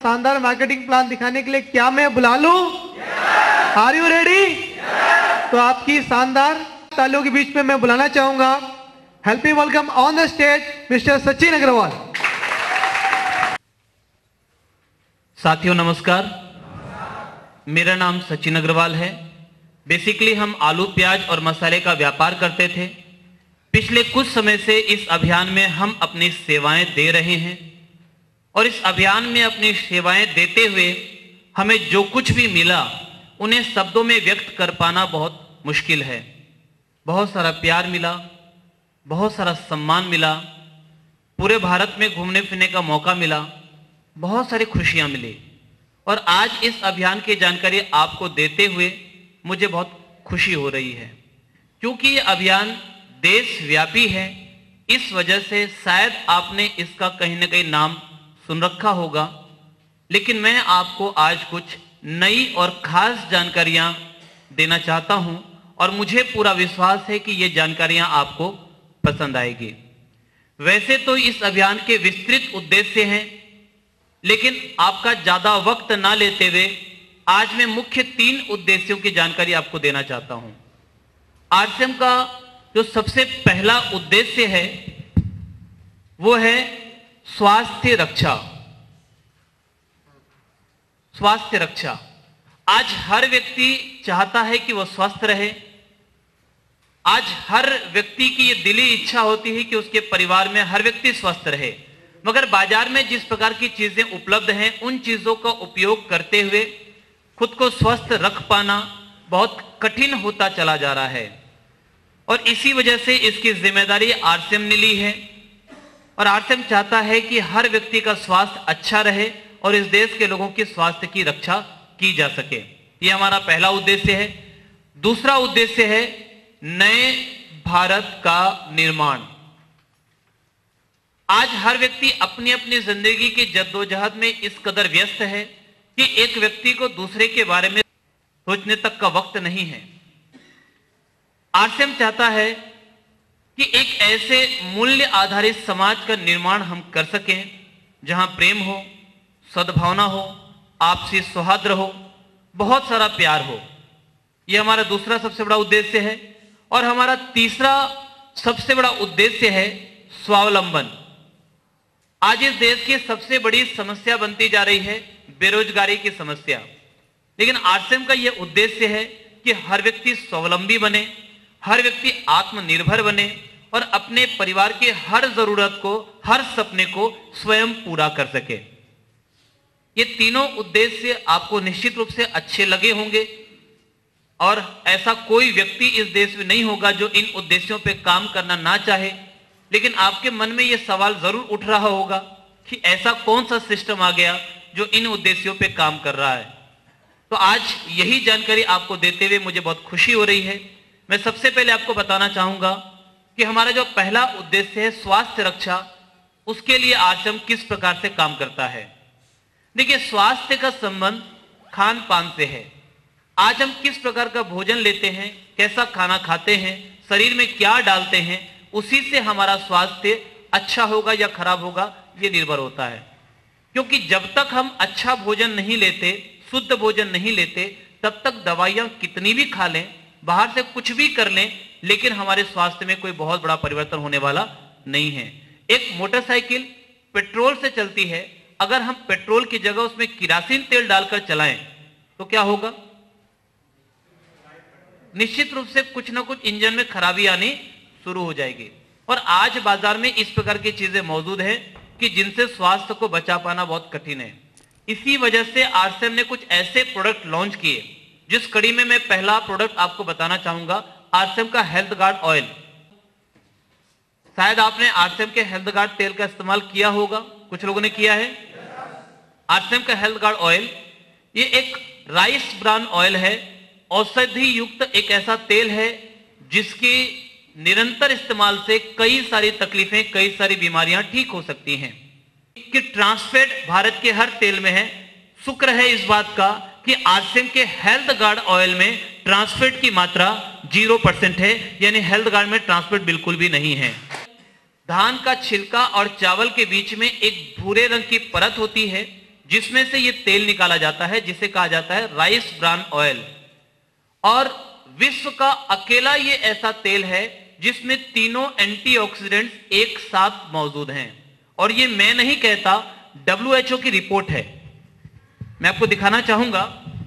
शानदार marketing plan दिखाने के लिए क्या मैं बुला लूं? Are you ready? तो आपकी शानदार तालियों के बीच में मैं बुलाना चाहूंगा, help me welcome on the stage mister Sachin Agarwal. साथियों नमस्कार, मेरा नाम सचिन अग्रवाल है। बेसिकली हम आलू प्याज और मसाले का व्यापार करते थे। पिछले कुछ समय से इस अभियान में हम अपनी सेवाएं दे रहे हैं और इस अभियान में अपनी सेवाएं देते हुए हमें जो कुछ भी मिला उन्हें शब्दों में व्यक्त कर पाना बहुत मुश्किल है। बहुत सारा प्यार मिला, बहुत सारा सम्मान मिला, पूरे भारत में घूमने फिरने का मौका मिला, बहुत सारी खुशियां मिली और आज इस अभियान की जानकारी आपको देते हुए मुझे बहुत खुशी हो रही है। क्योंकि ये अभियान देशव्यापी है, इस वजह से शायद आपने इसका कहीं ना कहीं नाम सुन रखा होगा, लेकिन मैं आपको आज कुछ नई और खास जानकारियां देना चाहता हूं और मुझे पूरा विश्वास है कि ये जानकारियां आपको पसंद आएगी। वैसे तो इस अभियान के विस्तृत उद्देश्य हैं, लेकिन आपका ज्यादा वक्त ना लेते हुए आज मैं मुख्य 3 उद्देश्यों की जानकारी आपको देना चाहता हूं। आरसीएम का जो सबसे पहला उद्देश्य है वो है स्वास्थ्य रक्षा। स्वास्थ्य रक्षा। आज हर व्यक्ति चाहता है कि वह स्वस्थ रहे। आज हर व्यक्ति की यह दिली इच्छा होती है कि उसके परिवार में हर व्यक्ति स्वस्थ रहे, मगर बाजार में जिस प्रकार की चीजें उपलब्ध हैं उन चीजों का उपयोग करते हुए खुद को स्वस्थ रख पाना बहुत कठिन होता चला जा रहा है और इसी वजह से इसकी जिम्मेदारी आरसीएम ने ली है और आरसीएम चाहता है कि हर व्यक्ति का स्वास्थ्य अच्छा रहे और इस देश के लोगों की स्वास्थ्य की रक्षा की जा सके। यह हमारा पहला उद्देश्य है। दूसरा उद्देश्य है नए भारत का निर्माण। आज हर व्यक्ति अपनी अपनी जिंदगी की जद्दोजहद में इस कदर व्यस्त है कि एक व्यक्ति को दूसरे के बारे में सोचने तक का वक्त नहीं है। आरसीएम चाहता है कि एक ऐसे मूल्य आधारित समाज का निर्माण हम कर सकें जहां प्रेम हो, सद्भावना हो, आपसी सौहार्द हो, बहुत सारा प्यार हो। यह हमारा दूसरा सबसे बड़ा उद्देश्य है और हमारा तीसरा सबसे बड़ा उद्देश्य है स्वावलंबन। आज इस देश की सबसे बड़ी समस्या बनती जा रही है बेरोजगारी की समस्या, लेकिन आरसीएम का यह उद्देश्य है कि हर व्यक्ति स्वावलंबी बने, हर व्यक्ति आत्मनिर्भर बने और अपने परिवार के हर जरूरत को, हर सपने को स्वयं पूरा कर सके। ये तीनों उद्देश्य आपको निश्चित रूप से अच्छे लगे होंगे और ऐसा कोई व्यक्ति इस देश में नहीं होगा जो इन उद्देश्यों पे काम करना ना चाहे, लेकिन आपके मन में यह सवाल जरूर उठ रहा होगा कि ऐसा कौन सा सिस्टम आ गया जो इन उद्देश्यों पे काम कर रहा है। तो आज यही जानकारी आपको देते हुए मुझे बहुत खुशी हो रही है। मैं सबसे पहले आपको बताना चाहूंगा कि हमारा जो पहला उद्देश्य है स्वास्थ्य रक्षा, उसके लिए आरसीएम किस प्रकार से काम करता है। देखिए, स्वास्थ्य का संबंध खान पान से है। आज हम किस प्रकार का भोजन लेते हैं, कैसा खाना खाते हैं, शरीर में क्या डालते हैं, उसी से हमारा स्वास्थ्य अच्छा होगा या खराब होगा यह निर्भर होता है। क्योंकि जब तक हम अच्छा भोजन नहीं लेते, शुद्ध भोजन नहीं लेते, तब तक दवाइयां कितनी भी खा लें, बाहर से कुछ भी कर लें, लेकिन हमारे स्वास्थ्य में कोई बहुत बड़ा परिवर्तन होने वाला नहीं है। एक मोटरसाइकिल पेट्रोल से चलती है, अगर हम पेट्रोल की जगह उसमें किरासिन तेल डालकर चलाएं तो क्या होगा? निश्चित रूप से कुछ ना कुछ इंजन में खराबी आनी शुरू हो जाएगी। और आज बाजार में इस प्रकार की चीजें मौजूद है कि जिनसे स्वास्थ्य को बचा पाना बहुत कठिन है। इसी वजह से आरसीएम ने कुछ ऐसे प्रोडक्ट लॉन्च किए, जिस कड़ी में मैं पहला प्रोडक्ट आपको बताना चाहूंगा, आरसीएम का हेल्थ गार्ड ऑयल। शायद आपने आरसीएम के हेल्थ गार्ड तेल का इस्तेमाल किया होगा, कुछ लोगों ने किया है। आरसीएम का हेल्थ गार्ड ऑयल ये एक राइस ब्रान ऑयल है, औषधि युक्त एक ऐसा तेल है जिसकी निरंतर इस्तेमाल से कई सारी तकलीफें, कई सारी बीमारियां ठीक हो सकती हैं। कि ट्रांसफैट भारत के हर तेल में है। शुक्र है इस बात का कि आरसीएम के हेल्थ गार्ड ऑयल में ट्रांसफैट की मात्रा 0% है, यानी हेल्थ गार्ड में ट्रांसफैट बिल्कुल भी नहीं है। धान का छिलका और चावल के बीच में एक भूरे रंग की परत होती है, जिसमें से ये तेल निकाला जाता है जिसे कहा जाता है राइस ब्रान ऑयल। और विश्व का अकेला ये ऐसा तेल है जिसमें तीनों एंटीऑक्सीडेंट्स एक साथ मौजूद हैं। और ये मैं नहीं कहता, WHO की रिपोर्ट है। मैं आपको दिखाना चाहूंगा,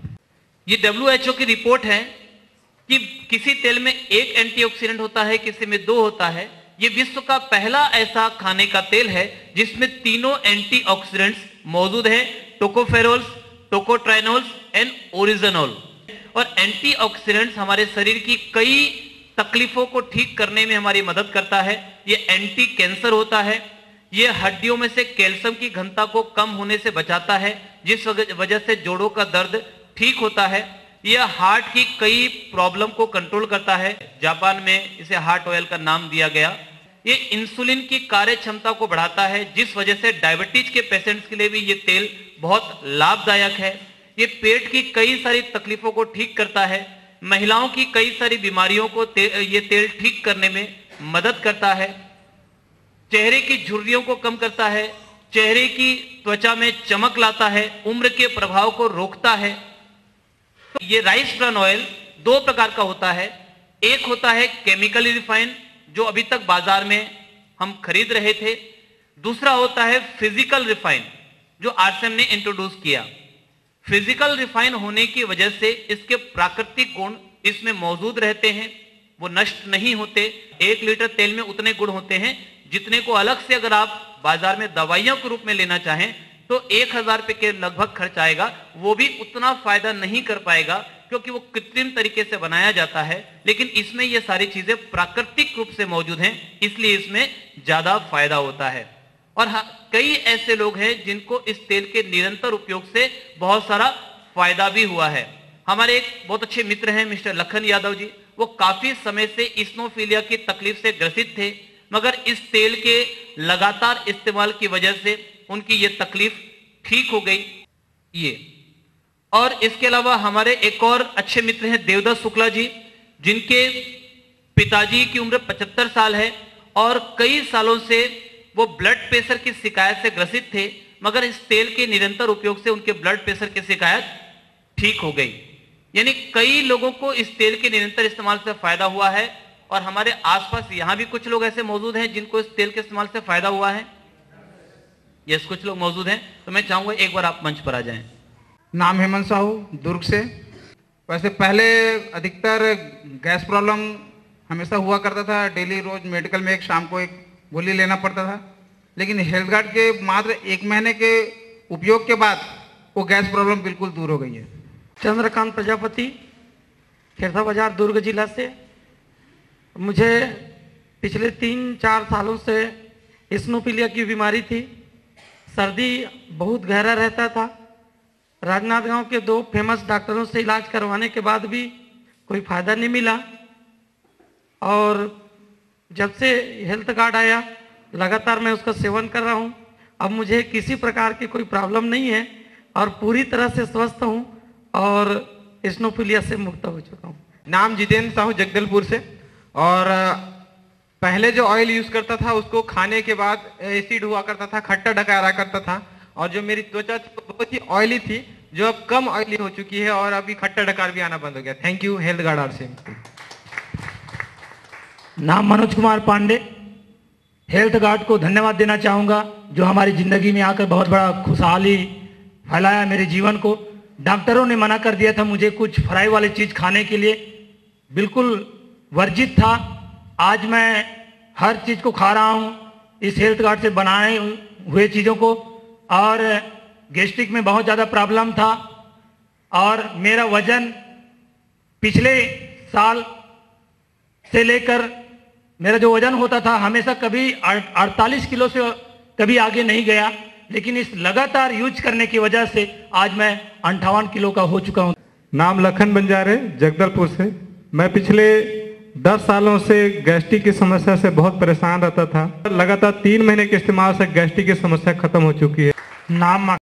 ये WHO की रिपोर्ट है कि किसी तेल में एक एंटीऑक्सीडेंट होता है, किसी में 2 होता है। ये विश्व का पहला ऐसा खाने का तेल है जिसमें तीनों एंटीऑक्सीडेंट्स मौजूद हैं, टोकोफेरोल्स, टोकोट्राइनोल्स एंड ओरिजिनोल। और एंटीऑक्सीडेंट्स हमारे शरीर की कई तकलीफों को ठीक करने में हमारी मदद करता है। ये एंटी कैंसर होता है, ये हड्डियों में से कैल्शियम की घनता को कम होने से बचाता है, जिस वजह से जोड़ों का दर्द ठीक होता है। यह हार्ट की कई प्रॉब्लम को कंट्रोल करता है। जापान में इसे हार्ट ऑयल का नाम दिया गया। ये इंसुलिन की कार्य क्षमता को बढ़ाता है, जिस वजह से डायबिटीज के पेशेंट्स के लिए भी ये तेल बहुत लाभदायक है। ये पेट की कई सारी तकलीफों को ठीक करता है। महिलाओं की कई सारी बीमारियों को ये तेल ठीक करने में मदद करता है। चेहरे की झुर्रियों को कम करता है, चेहरे की त्वचा में चमक लाता है, उम्र के प्रभाव को रोकता है। तो ये राइस ब्रान ऑयल 2 प्रकार का होता है। एक होता है केमिकली रिफाइन, जो अभी तक बाजार में हम खरीद रहे थे। दूसरा होता है फिजिकल रिफाइन, जो आरसीएम ने इंट्रोड्यूस किया। फिजिकल रिफाइन होने की वजह से इसके प्राकृतिक गुण इसमें मौजूद रहते हैं, वो नष्ट नहीं होते। 1 लीटर तेल में उतने गुण होते हैं जितने को अलग से अगर आप बाजार में दवाइयों के रूप में लेना चाहें तो 1000 रुपए के लगभग खर्च आएगा। वो भी उतना फायदा नहीं कर पाएगा क्योंकि वो कृत्रिम तरीके से बनाया जाता है। लेकिन इसमें ये सारी चीजें प्राकृतिक रूप से मौजूद हैं, इसलिए इसमें ज्यादा फायदा होता है। और हाँ, कई ऐसे लोग हैं जिनको इस तेल के निरंतर उपयोग से बहुत सारा फायदा भी हुआ है। हमारे एक बहुत अच्छे मित्र हैं मिस्टर लखन यादव जी, वो काफी समय से इस्नोफिलिया की तकलीफ से ग्रसित थे, मगर इस तेल के लगातार इस्तेमाल की वजह से उनकी ये तकलीफ ठीक हो गई। ये और इसके अलावा हमारे एक और अच्छे मित्र हैं देवदत्त शुक्ला जी, जिनके पिताजी की उम्र 75 साल है और कई सालों से वो ब्लड प्रेशर की शिकायत से ग्रसित थे, मगर इस तेल के निरंतर उपयोग से उनके ब्लड प्रेशर की शिकायत ठीक हो गई। यानी कई लोगों को इस तेल के निरंतर इस्तेमाल से फायदा हुआ है। और हमारे आसपास यहां भी कुछ लोग ऐसे मौजूद हैं जिनको इस तेल के इस्तेमाल से फायदा हुआ है। यस, कुछ लोग मौजूद हैं, तो मैं चाहूंगा एक बार आप मंच पर आ जाएं। नाम हेमंत साहू, दुर्ग से। वैसे पहले अधिकतर गैस प्रॉब्लम हमेशा हुआ करता था, डेली रोज मेडिकल में एक शाम को एक गोली लेना पड़ता था। लेकिन हेल्थ गार्ड के मात्र 1 महीने के उपयोग के बाद वो गैस प्रॉब्लम बिल्कुल दूर हो गई है। चंद्रकांत प्रजापति, खेरसा बाजार, दुर्ग जिला से। मुझे पिछले 3-4 सालों से इस्नोफिलिया की बीमारी थी। सर्दी बहुत गहरा रहता था। राजनांदगांव के 2 फेमस डॉक्टरों से इलाज करवाने के बाद भी कोई फायदा नहीं मिला। और जब से हेल्थ कार्ड आया लगातार मैं उसका सेवन कर रहा हूँ। अब मुझे किसी प्रकार की कोई प्रॉब्लम नहीं है और पूरी तरह से स्वस्थ हूँ और इस्नोफिलिया से मुक्त हो चुका हूँ। नाम जितेंद्र साहू, जगदलपुर से। और पहले जो ऑयल यूज करता था उसको खाने के बाद एसिड हुआ करता था, खट्टा डकारा करता था। और जो मेरी त्वचा थी बहुत ही ऑयली थी, जो अब कम ऑयली हो चुकी है और अभी खट्टा डकार भी आना बंद हो गया। Thank you health guard RCM. नाम मनोज कुमार पांडे। हेल्थ गार्ड को धन्यवाद देना चाहूँगा जो हमारी ज़िंदगी में आकर बहुत बड़ा खुशहाली फैलाया मेरे जीवन को। डॉक्टरों ने मना कर दिया था मुझे कुछ फ्राई वाली चीज़ खाने के लिए, बिल्कुल वर्जित था। आज मैं हर चीज़ को खा रहा हूँ इस हेल्थ कार्ड से बनाए हुए चीज़ों को। और गैस्ट्रिक में बहुत ज़्यादा प्रॉब्लम था और मेरा वजन पिछले साल से लेकर मेरा जो वजन होता था हमेशा कभी 48 किलो से कभी आगे नहीं गया, लेकिन इस लगातार यूज करने की वजह से आज मैं 58 किलो का हो चुका हूँ। नाम लखन बंजारे, जगदलपुर से। मैं पिछले 10 सालों से गैस्ट्रिक की समस्या से बहुत परेशान रहता था। लगातार 3 महीने के इस्तेमाल से गैस्ट्रिक की समस्या खत्म हो चुकी है। नाम